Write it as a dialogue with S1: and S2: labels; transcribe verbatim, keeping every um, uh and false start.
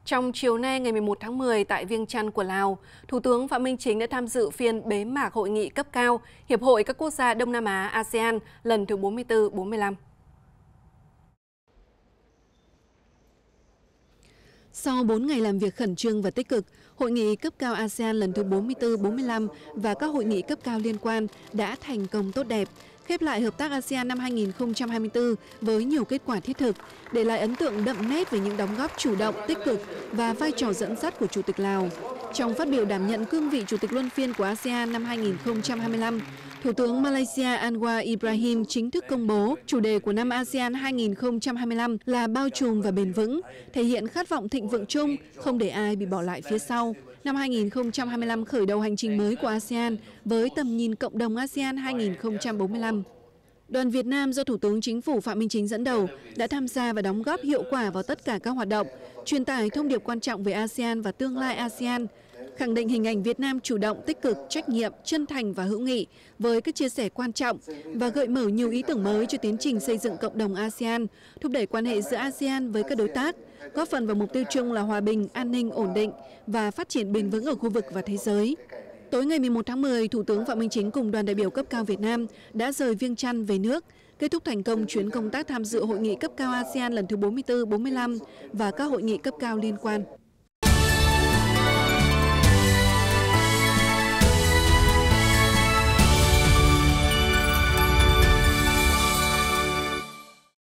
S1: Trong chiều nay ngày mười một tháng mười tại Viêng Chăn của Lào, Thủ tướng Phạm Minh Chính đã tham dự phiên bế mạc hội nghị cấp cao Hiệp hội các quốc gia Đông Nam Á a sê an lần thứ bốn mươi tư bốn mươi lăm.
S2: Sau bốn ngày làm việc khẩn trương và tích cực, hội nghị cấp cao a sê an lần thứ bốn mươi tư bốn mươi lăm và các hội nghị cấp cao liên quan đã thành công tốt đẹp, khép lại hợp tác a sê an năm hai nghìn không trăm hai mươi tư với nhiều kết quả thiết thực, để lại ấn tượng đậm nét về những đóng góp chủ động, tích cực và vai trò dẫn dắt của Chủ tịch Lào. Trong phát biểu đảm nhận cương vị Chủ tịch luân phiên của a sê an năm hai nghìn không trăm hai mươi lăm, Thủ tướng Malaysia Anwar Ibrahim chính thức công bố chủ đề của năm a sê an hai nghìn không trăm hai mươi lăm là bao trùm và bền vững, thể hiện khát vọng thịnh vượng chung, không để ai bị bỏ lại phía sau. Năm hai nghìn không trăm hai mươi lăm khởi đầu hành trình mới của a sê an với tầm nhìn cộng đồng a sê an hai nghìn không trăm bốn mươi lăm. Đoàn Việt Nam do Thủ tướng Chính phủ Phạm Minh Chính dẫn đầu đã tham gia và đóng góp hiệu quả vào tất cả các hoạt động, truyền tải thông điệp quan trọng về a sê an và tương lai a sê an, khẳng định hình ảnh Việt Nam chủ động, tích cực, trách nhiệm, chân thành và hữu nghị với các chia sẻ quan trọng và gợi mở nhiều ý tưởng mới cho tiến trình xây dựng cộng đồng a sê an, thúc đẩy quan hệ giữa a sê an với các đối tác, góp phần vào mục tiêu chung là hòa bình, an ninh, ổn định và phát triển bền vững ở khu vực và thế giới. Tối ngày mười một tháng mười, Thủ tướng Phạm Minh Chính cùng đoàn đại biểu cấp cao Việt Nam đã rời Viêng Chăn về nước, kết thúc thành công chuyến công tác tham dự hội nghị cấp cao a sê an lần thứ bốn mươi tư bốn mươi lăm và các hội nghị cấp cao liên quan.